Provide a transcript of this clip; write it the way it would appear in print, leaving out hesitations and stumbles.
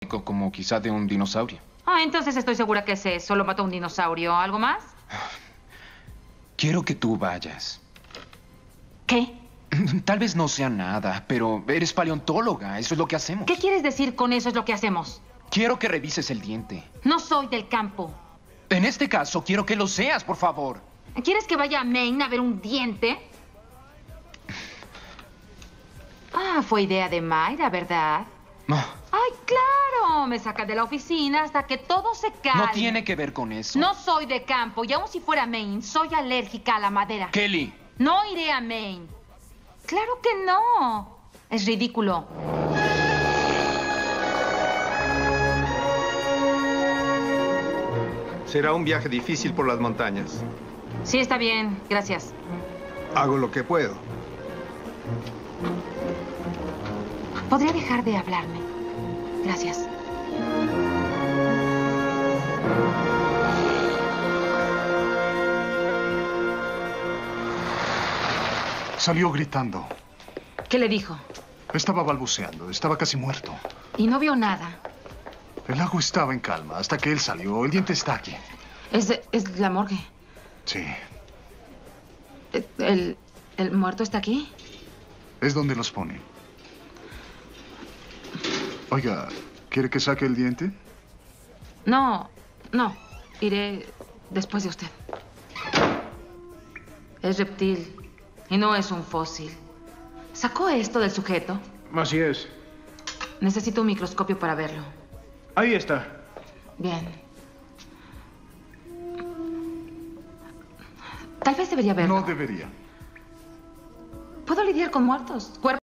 como quizá de un dinosaurio. Ah, entonces estoy segura que ese solo mató a un dinosaurio. ¿Algo más? Quiero que tú vayas. ¿Qué? Tal vez no sea nada, pero eres paleontóloga. Eso es lo que hacemos. ¿Qué quieres decir con eso es lo que hacemos? Quiero que revises el diente. No soy del campo. En este caso, quiero que lo seas, por favor. ¿Quieres que vaya a Maine a ver un diente? Ah, fue idea de Mayra, ¿verdad? No, ¡Ay, claro! Me saca de la oficina hasta que todo se calme. no tiene que ver con eso. No soy de campo y aun si fuera Maine, soy alérgica a la madera. Kelly. No iré a Maine. ¡Claro que no! Es ridículo. Será un viaje difícil por las montañas. Sí, está bien. Gracias. Hago lo que puedo. ¿Podría dejar de hablarme? Gracias. Salió gritando. ¿Qué le dijo? Estaba balbuceando. Estaba casi muerto. Y no vio nada. El lago estaba en calma hasta que él salió. El diente está aquí. Es la morgue. Sí. ¿El muerto está aquí? Es donde los ponen. Oiga, ¿quiere que saque el diente? No. Iré después de usted. Es reptil y no es un fósil. ¿Sacó esto del sujeto? Así es. Necesito un microscopio para verlo. Ahí está. Bien. Tal vez debería verlo. No debería. Puedo lidiar con muertos.